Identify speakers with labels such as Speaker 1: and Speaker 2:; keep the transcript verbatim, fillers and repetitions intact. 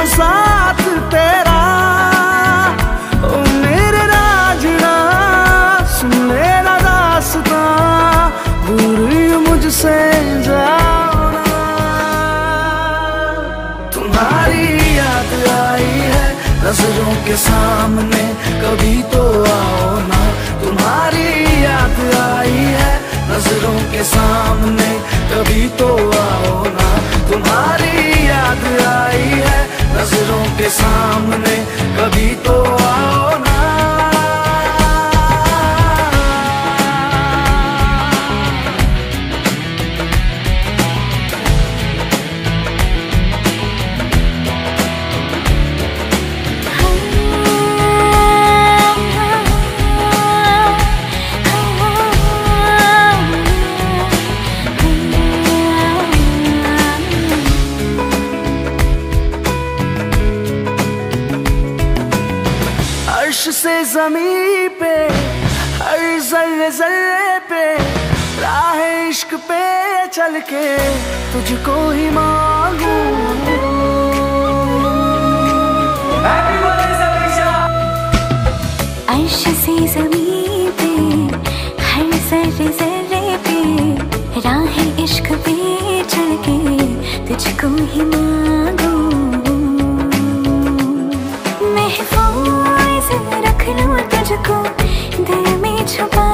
Speaker 1: साथ तेरा। ओ मेरे राजना सुन लेना दास्तां, दूर यूं मुझसे जाओ ना। तुम्हारी याद आई है नजरों के सामने, कभी तो आओ ना। तुम्हारी याद आई है नजरों के सामने, कभी तो आओ ना। तुम्हारी याद आई है नजरों के सामने, कभी तो आओ ना। अर्श से ज़मीं पे हर ज़र्रे ज़र्रे पे, राह इश्क पे चल के तुझको ही मांगू।
Speaker 2: अर्श से ज़मीं पे हर ज़र्रे ज़र्रे पे, राह इश्क पे चल के तुझको ही मांगू। महफूज रख लूं तुझको दिल में छुपा